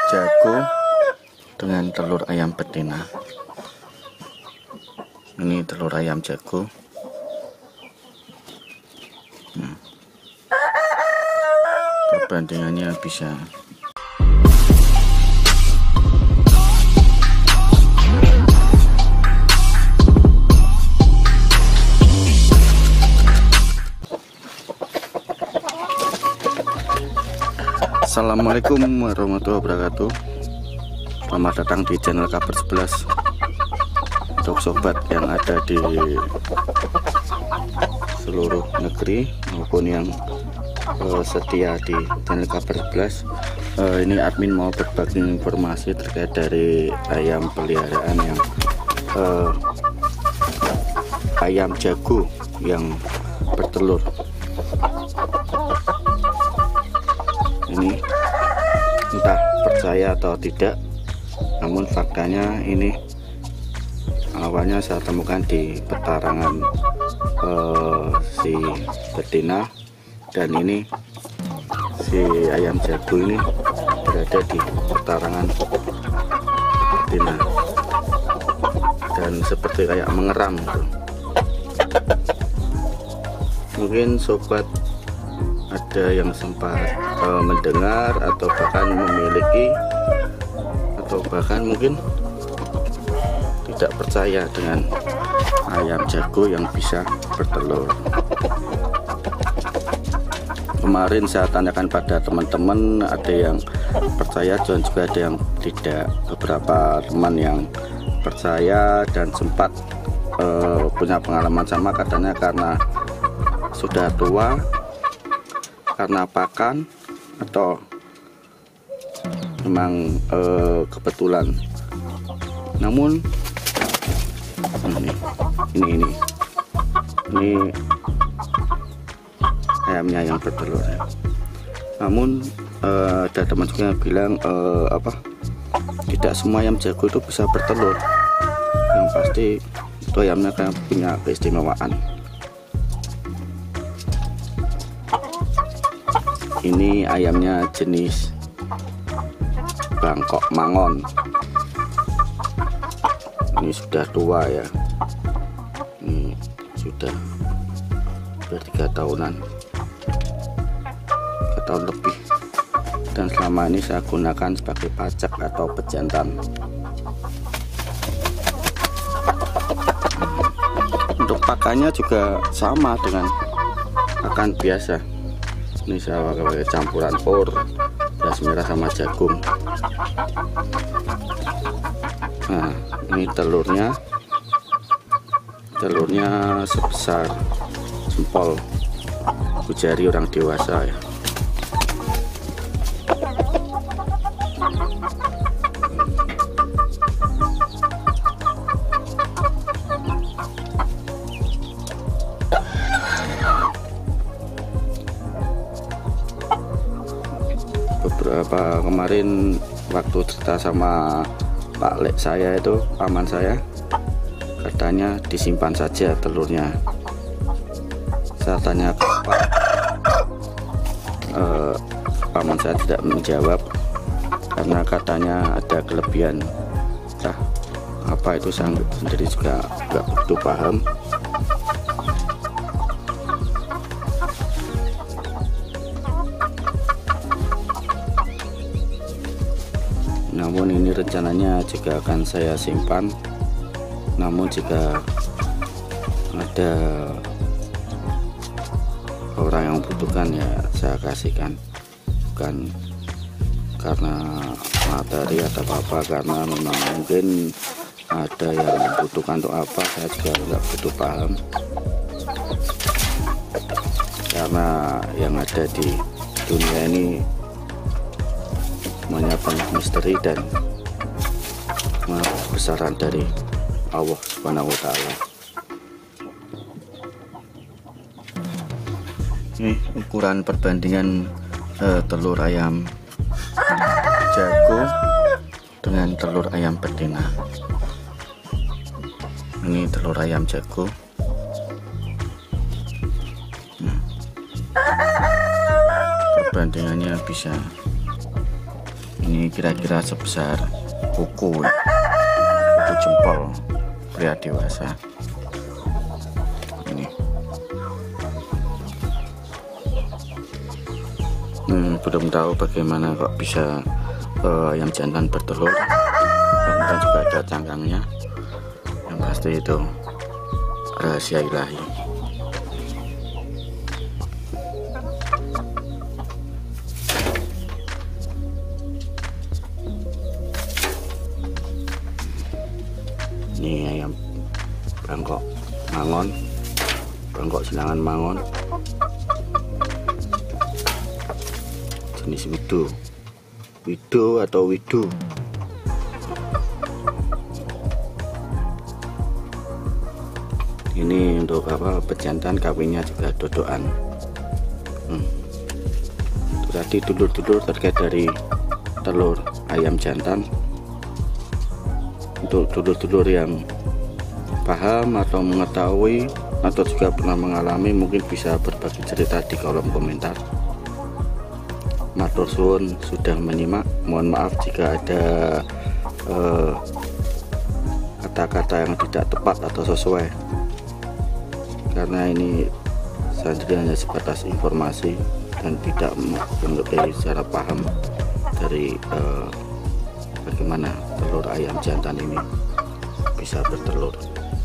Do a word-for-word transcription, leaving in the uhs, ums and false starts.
jago dengan telur ayam betina. Ini telur ayam jago. Nah, perbandingannya bisa Assalamualaikum warahmatullahi wabarakatuh. Selamat datang di channel Kabar sebelas. Untuk sobat yang ada di seluruh negeri maupun yang uh, setia di channel Kabar sebelas, uh, ini admin mau berbagi informasi terkait dari ayam peliharaan yang uh, ayam jago yang bertelur. Ini entah percaya atau tidak, namun faktanya ini awalnya saya temukan di petarangan eh, si betina, dan ini si ayam jago ini berada di petarangan betina dan seperti kayak mengeram gitu. Mungkin sobat ada yang sempat uh, mendengar atau bahkan memiliki atau bahkan mungkin tidak percaya dengan ayam jago yang bisa bertelur. Kemarin saya tanyakan pada teman-teman, ada yang percaya dan juga ada yang tidak. Beberapa teman yang percaya dan sempat uh, punya pengalaman sama, katanya karena sudah tua, karena pakan, atau memang eh, kebetulan. Namun ini ini ini ini ayamnya yang bertelur. Namun eh, ada teman juga yang bilang eh, apa tidak semua ayam jago itu bisa bertelur. Yang pasti itu ayamnya kan punya keistimewaan. Ini ayamnya jenis Bangkok Mangon. Ini sudah tua ya. Ini sudah bertiga tahunan, tiga tahun lebih. Dan selama ini saya gunakan sebagai pacak atau pejantan. Untuk pakannya juga sama dengan pakan biasa. Ini saya pakai campuran por, beras merah sama jagung. Nah, ini telurnya, telurnya sebesar jempol jari orang dewasa ya. Beberapa kemarin waktu cerita sama Pak Lek saya itu, paman saya, katanya disimpan saja telurnya. Saya tanya ke Pak, eh, paman saya tidak menjawab karena katanya ada kelebihan. Nah, apa itu saya sendiri juga nggak begitu paham. Namun ini rencananya juga akan saya simpan. Namun jika ada orang yang membutuhkan ya saya kasihkan. Bukan karena materi atau apa, karena memang mungkin ada yang membutuhkan untuk apa, saya juga nggak begitu paham. Karena yang ada di dunia ini semuanya penuh misteri dan kebesaran dari Allah Subhanahu wa Ta'ala. Ini ukuran perbandingan eh, telur ayam jago dengan telur ayam betina. Ini telur ayam jago. Nah, perbandingannya bisa Ini kira-kira sebesar kuku ya. Kuku jempol pria dewasa. Ini hmm, belum tahu bagaimana kok bisa uh, ayam jantan bertelur. Kemudian juga ada cangkangnya. Yang pasti itu rahasia ilahi. Ini ayam bangkok mangon, bangkok silangan mangon, jenis wido, wido atau wido. Ini untuk apa, pejantan kawinnya juga dodoan. hmm. Itu tadi dulur-dulur terkait dari telur ayam jantan. Untuk dulur-dulur yang paham atau mengetahui atau juga pernah mengalami, mungkin bisa berbagi cerita di kolom komentar. Matur suwun sudah menyimak. Mohon maaf jika ada kata-kata uh, yang tidak tepat atau sesuai, karena ini saya hanya sebatas informasi dan tidak mengerti secara paham dari uh, bagaimana telur ayam jantan ini bisa bertelur.